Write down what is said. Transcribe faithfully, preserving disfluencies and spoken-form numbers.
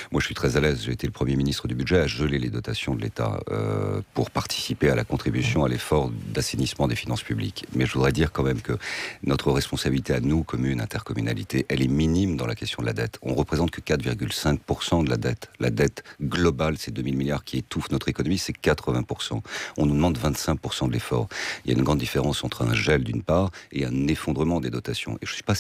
Moi, je suis très à l'aise. J'ai été le Premier ministre du budget à geler les dotations de l'État euh, pour participer à la contribution à l'effort d'assainissement des finances publiques. Mais je voudrais dire quand même que notre responsabilité à nous, communes, intercommunalités, elle est minime dans la question de la dette. On représente que quatre virgule cinq pour cent de la dette. La dette globale, c'est deux mille milliards qui étouffe notre économie, c'est quatre-vingts pour cent. On nous demande vingt-cinq pour cent de l'effort. Il y a une grande différence entre un gel d'une part et un effondrement des dotations. Et je ne suis pas